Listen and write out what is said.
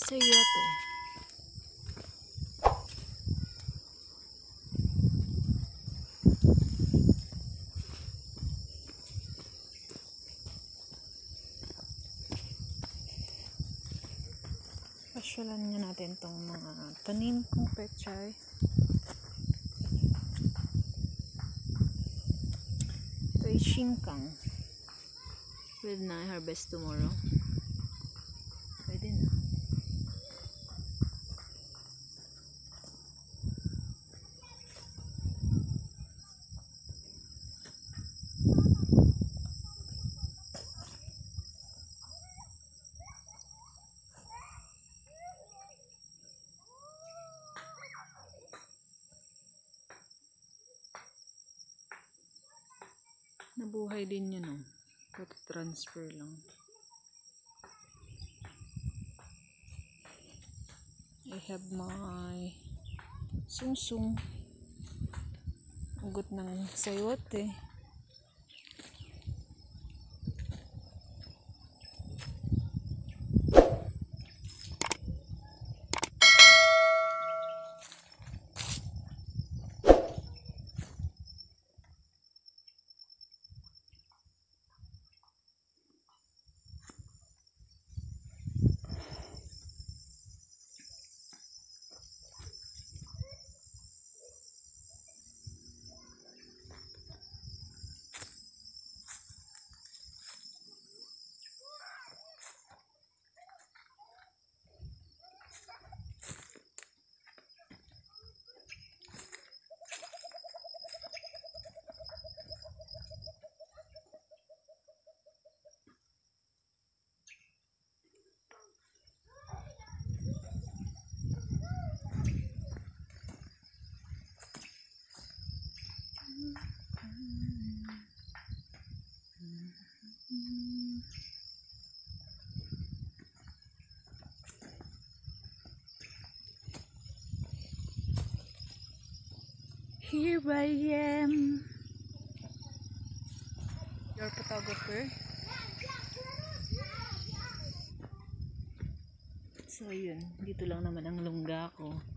Sayote. Pasyalan nga natin tong mga tanim kong petchay. Ito ay shingkang. Pwede na i-harvest tomorrow. Pwede na. Nabuhay din yun, oh. Transfer lang. I have my sungsung. Ugot ng sayote. Here I am, your photographer. So yun, dito lang naman ang lungga ko.